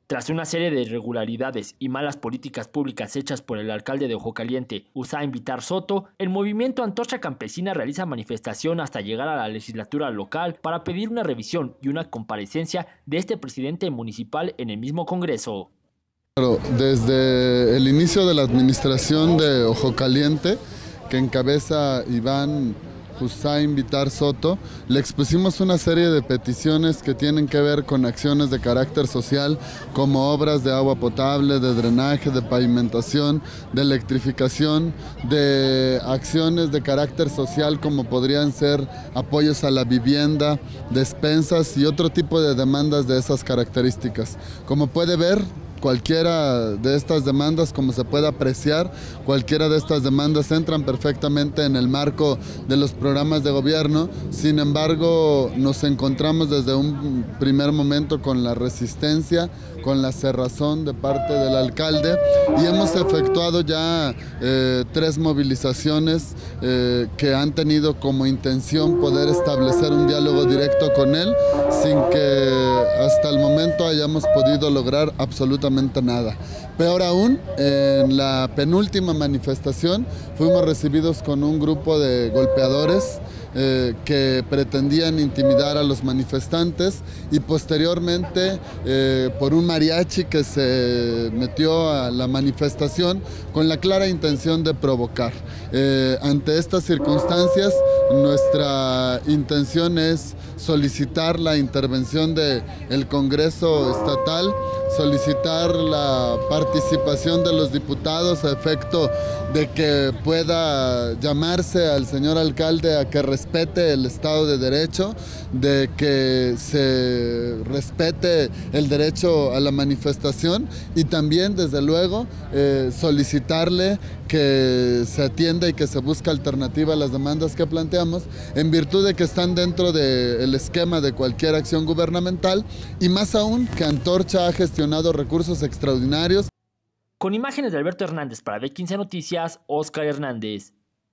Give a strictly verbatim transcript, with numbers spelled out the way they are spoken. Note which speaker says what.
Speaker 1: Tras una serie de irregularidades y malas políticas públicas hechas por el alcalde de Ojo Caliente, Hussain Bitar Soto, el movimiento Antorcha Campesina realiza manifestación hasta llegar a la legislatura local para pedir una revisión y una comparecencia de este presidente municipal en el mismo Congreso.
Speaker 2: Desde el inicio de la administración de Ojo Caliente, que encabeza Iván Hussain Bitar Soto, le expusimos una serie de peticiones que tienen que ver con acciones de carácter social, como obras de agua potable, de drenaje, de pavimentación, de electrificación, de acciones de carácter social como podrían ser apoyos a la vivienda, despensas y otro tipo de demandas de esas características. Como puede ver, cualquiera de estas demandas, como se puede apreciar, cualquiera de estas demandas entran perfectamente en el marco de los programas de gobierno. Sin embargo, nos encontramos desde un primer momento con la resistencia, con la cerrazón de parte del alcalde, y hemos efectuado ya eh, tres movilizaciones eh, que han tenido como intención poder establecer un diálogo directo con él, sin que hasta el momento hayamos podido lograr absolutamente nada. Peor aún, en la penúltima manifestación fuimos recibidos con un grupo de golpeadores eh, que pretendían intimidar a los manifestantes, y posteriormente eh, por un mariachi que se metió a la manifestación con la clara intención de provocar. Eh, ante estas circunstancias, nuestra intención es solicitar la intervención del Congreso Estatal, solicitar la participación de los diputados a efecto de que pueda llamarse al señor alcalde a que respete el Estado de Derecho, de que se respete el derecho a la manifestación, y también, desde luego, eh, solicitarle que se atienda y que se busque alternativa a las demandas que planteamos, en virtud de que están dentro del esquema de cualquier acción gubernamental, y más aún que Antorcha ha gestionado recursos extraordinarios.
Speaker 1: Con imágenes de Alberto Hernández para B quince Noticias, Oscar Hernández.